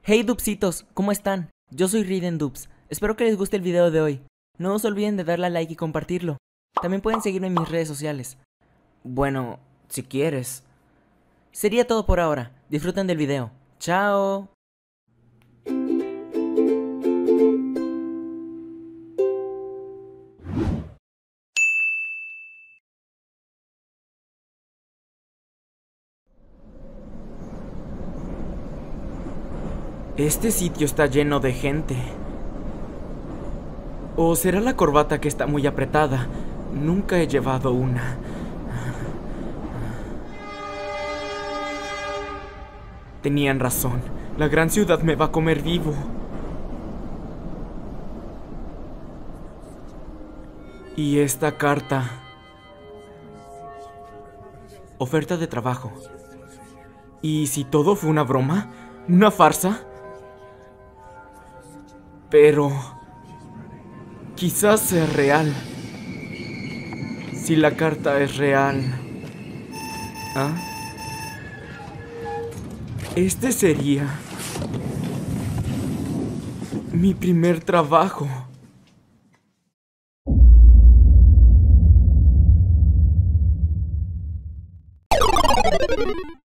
Hey Dubsitos, ¿cómo están? Yo soy Riden Dubs, espero que les guste el video de hoy. No se olviden de darle a like y compartirlo. También pueden seguirme en mis redes sociales. Bueno, si quieres. Sería todo por ahora, disfruten del video. ¡Chao! Este sitio está lleno de gente. ¿O será la corbata que está muy apretada? Nunca he llevado una. Tenían razón. La gran ciudad me va a comer vivo. Y esta carta. Oferta de trabajo. ¿Y si todo fue una broma? ¿Una farsa? Pero quizás sea real. Si la carta es real. ¿Ah? Este sería mi primer trabajo.